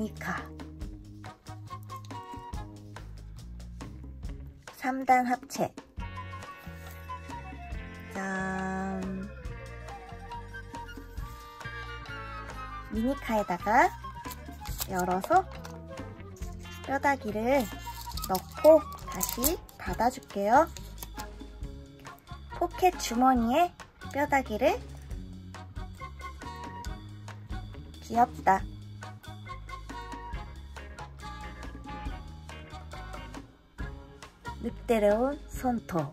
미니카 3단 합체. 짠. 미니카에다가 열어서 뼈다귀를 넣고 다시 닫아줄게요. 포켓 주머니에 뼈다귀를. 귀엽다. 늑대로운 손톱.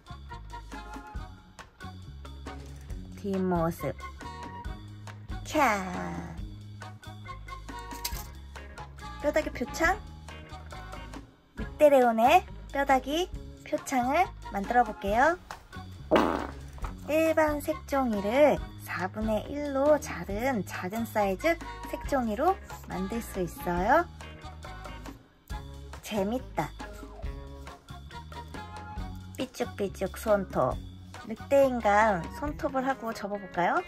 뒷모습. 캬. 뼈다귀 표창. 늑대레온의 뼈다귀 표창을 만들어 볼게요. 일반 색종이를 4분의 1로 자른 작은 사이즈 색종이로 만들 수 있어요. 재밌다. 삐죽삐죽 손톱. 늑대인간 손톱을 하고 접어볼까요?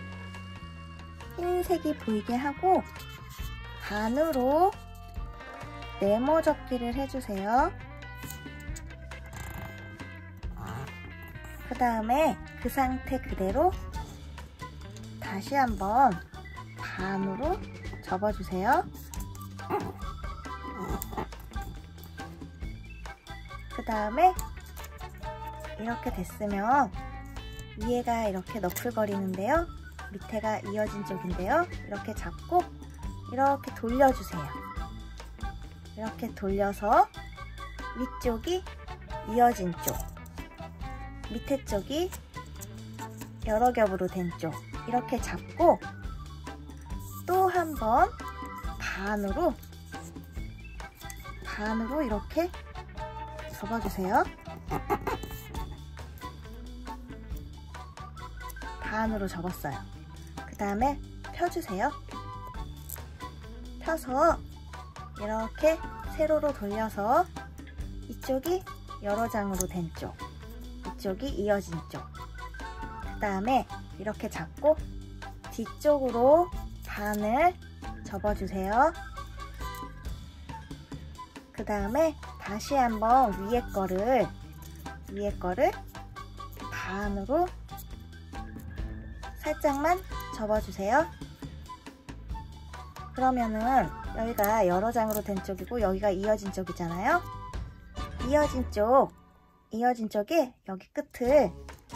흰색이 보이게 하고 반으로 네모 접기를 해주세요. 그 다음에 그 상태 그대로 다시 한번 반으로 접어주세요. 그 다음에 이렇게 됐으면 위에가 이렇게 너풀거리는데요. 밑에가 이어진 쪽인데요. 이렇게 잡고 이렇게 돌려주세요. 이렇게 돌려서 위쪽이 이어진 쪽, 밑에 쪽이 여러 겹으로 된 쪽 이렇게 잡고 또 한 번 반으로 이렇게 접어주세요. 반으로 접었어요. 그 다음에 펴주세요. 펴서 이렇게 세로로 돌려서 이쪽이 여러 장으로 된 쪽, 이쪽이 이어진 쪽. 그 다음에 이렇게 잡고 뒤쪽으로 반을 접어주세요. 그 다음에 다시 한번 위에 거를 반으로 살짝만 접어주세요. 그러면은 여기가 여러 장으로 된 쪽이고 여기가 이어진 쪽이잖아요. 이어진 쪽에 여기 끝을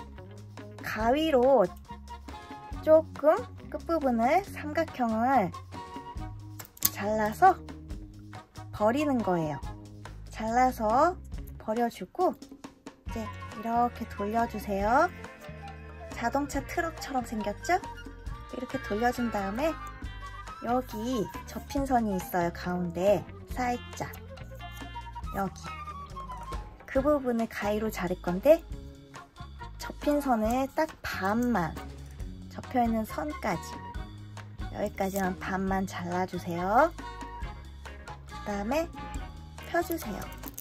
가위로 조금 끝부분을 삼각형을 잘라서 버리는 거예요. 잘라서 버려주고 이제 이렇게 돌려주세요. 자동차 트럭처럼 생겼죠? 이렇게 돌려준 다음에 여기 접힌 선이 있어요. 가운데 살짝 여기 그 부분을 가위로 자를 건데 접힌 선을 딱 반만, 접혀있는 선까지 여기까지만 반만 잘라주세요. 그 다음에 펴주세요.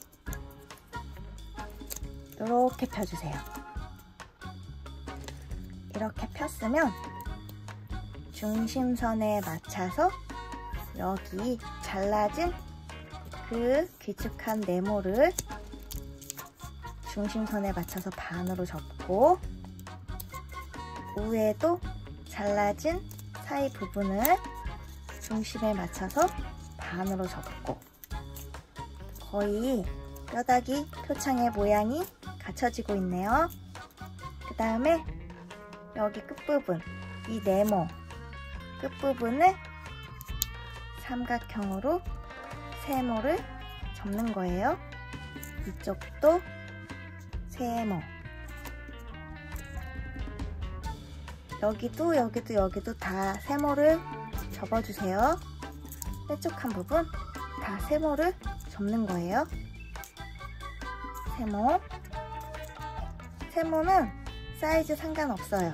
이렇게 펴주세요. 이렇게 폈으면 중심선에 맞춰서 여기 잘라진 그 길쭉한 네모를 중심선에 맞춰서 반으로 접고 위에도 잘라진 사이 부분을 중심에 맞춰서 반으로 접고 거의 뼈다귀 표창의 모양이 갖춰지고 있네요. 그 다음에 여기 끝부분, 이 네모 끝부분을 삼각형으로 세모를 접는 거예요. 이쪽도 세모, 여기도 다 세모를 접어주세요. 뾰족한 부분 다 세모를 접는 거예요. 세모는 사이즈 상관없어요.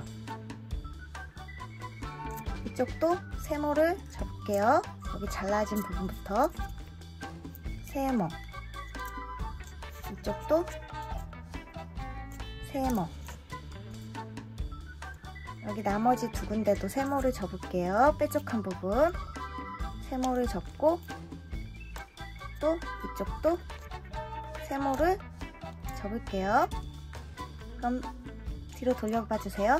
이쪽도 세모를 접을게요. 여기 잘라진 부분부터 세모, 이쪽도 세모, 여기 나머지 두 군데도 세모를 접을게요. 뾰족한 부분 세모를 접고 이쪽도 이쪽도 세모를 접을게요. 그럼 뒤로 돌려봐 주세요.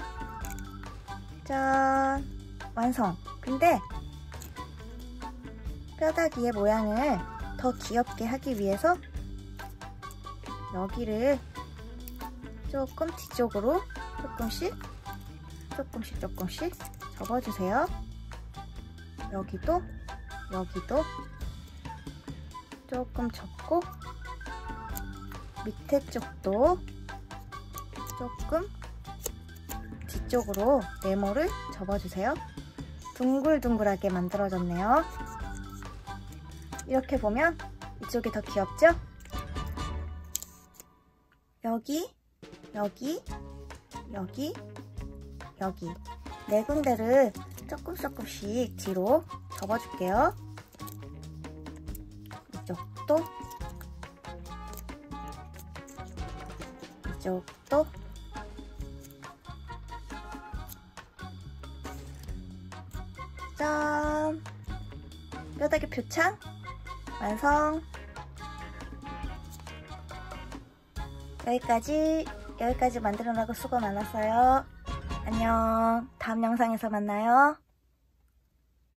짠! 완성! 근데 뼈다귀의 모양을 더 귀엽게 하기 위해서 여기를 조금 뒤쪽으로 조금씩 접어주세요. 여기도 조금 접고 밑에 쪽도 조금 뒤쪽으로 네모를 접어주세요. 둥글둥글하게 만들어졌네요. 이렇게 보면 이쪽이 더 귀엽죠? 여기 네 군데를 조금씩 뒤로 접어줄게요. 이쪽도 짠! 뼈다귀 표창 완성! 여기까지 만들어내고 수고 많았어요. 안녕. 다음 영상에서 만나요.